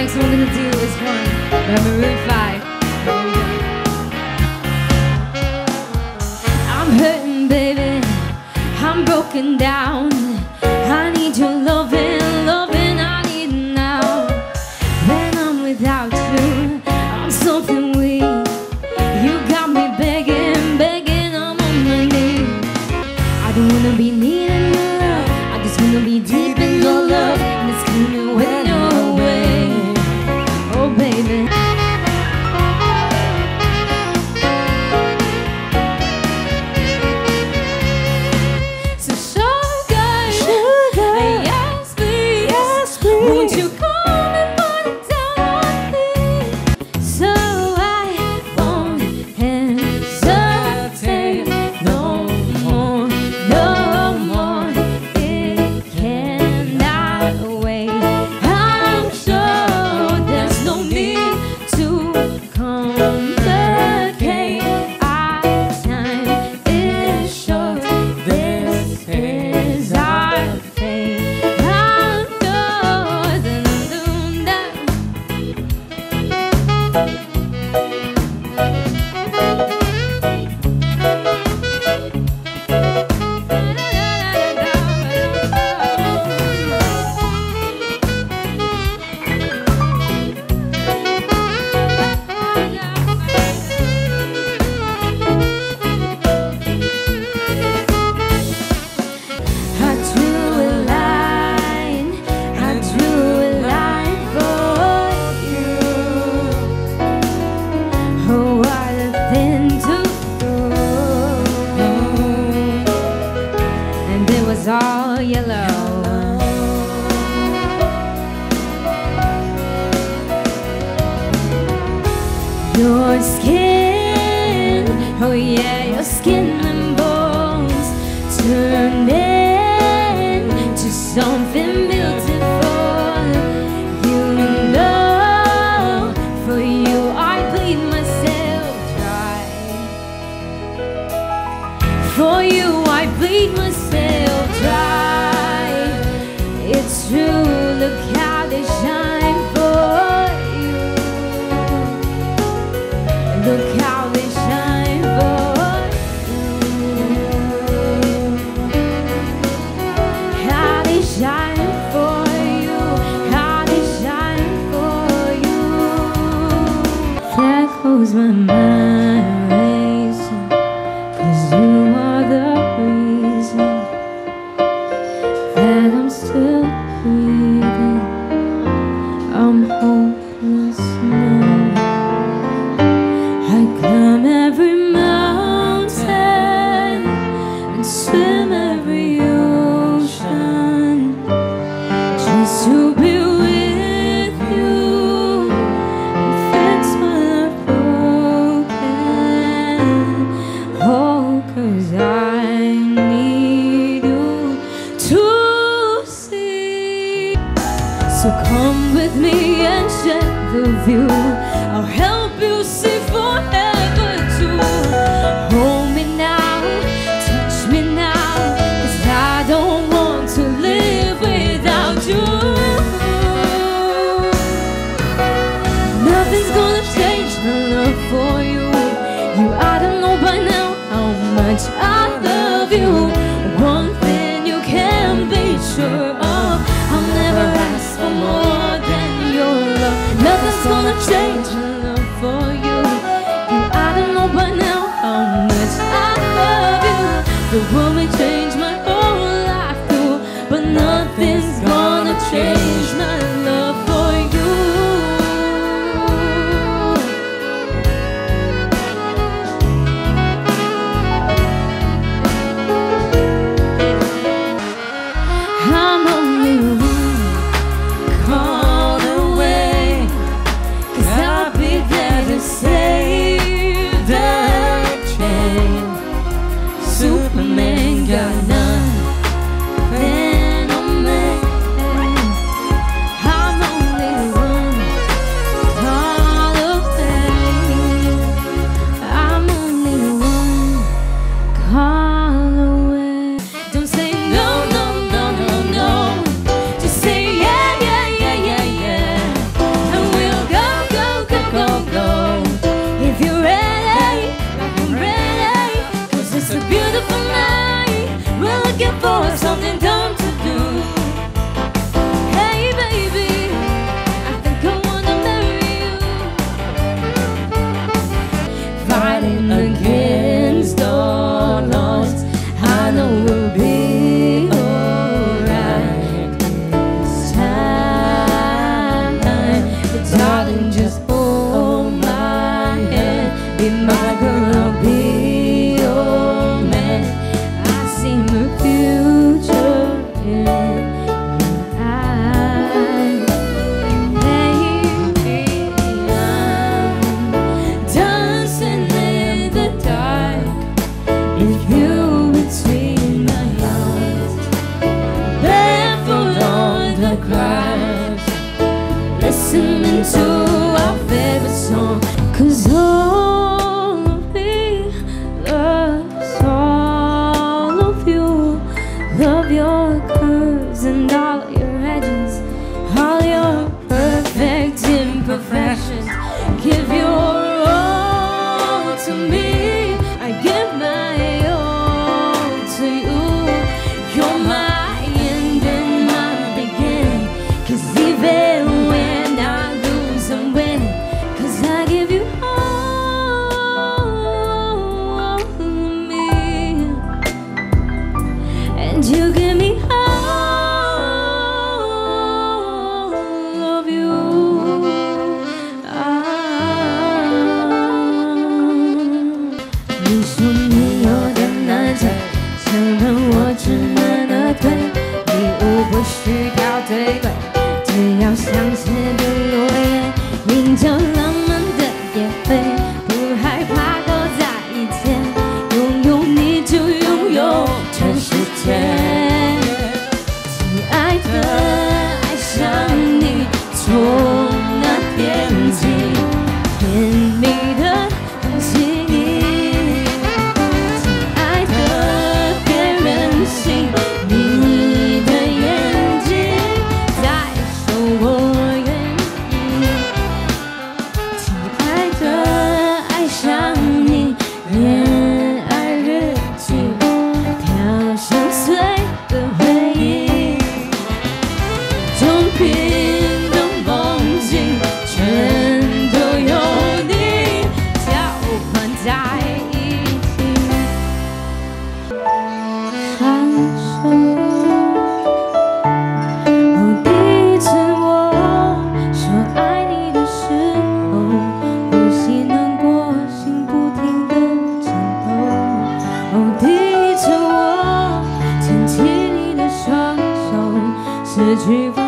next one I'm gonna do is one by Maroon 5. I'm hurting, baby. I'm broken down. I need your loving, loving I need now. When I'm without you, I'm something weak. You got me begging, begging, I'm on my knees. I don't wanna be needing your love, I just wanna be deep in your love. And it's coming when you're away. Oh baby, so sugar, yes please, won't you come and put it down on me, so I won't hesitate no more, no more. It cannot wait. I'm sure there's no need to complicate. Our time is short. This is our fate. I'm sure that I drew a line for you. Oh, what a thing to do. And it was all yellow. Your skin, oh yeah, your skin and bones turned into something beautiful. You know, for you I bleed myself dry. For you I bleed myself dry. It's true, look how they shine for you. Look how they shine for you. How they shine for you. How they shine for you. There goes my mind racing, 'cause you are the reason that I'm still breathing. I'm hopeless now. I climb every mountain and swim every ocean just to be with you and fix what I've broken. Oh, 'cause I need you to see. So come with me and share the view. I'll help you see forever too. Hold me now, touch me now, 'cause I don't want to live without you. Nothing's gonna change my love for you. You ought to know by now how much I love you. One thing you can be sure of, I'll never ask for more than your love. Nothing's gonna change my love the crowds, listening to our favorite song. 'Cause all of me loves all of you. Love your curves and all your edges, all your perfect imperfections. Give your all to me, I give my all to you. You're my end and my beginning. 'Cause even when I lose, I'm winning. 'Cause I give you all of me, and you give me all of you.你说你有点难追，承认我稚嫩的腿，礼物不需要对柜，只要香榭的落叶，营造浪漫的夜会，不害怕够在一起，拥有你就拥有全世界。亲爱的，爱上你从那天起，甜蜜的恭喜你。亲爱的，别任性，你的眼睛在说我愿意。亲爱的，爱上你，恋爱日记，飘香碎的回忆，中平的梦境，全都有你交换在一起。闪烁。哦，第一次我说爱你的时候，呼吸难过，心不停地颤抖。哦，第一次我牵起你的双手，失去。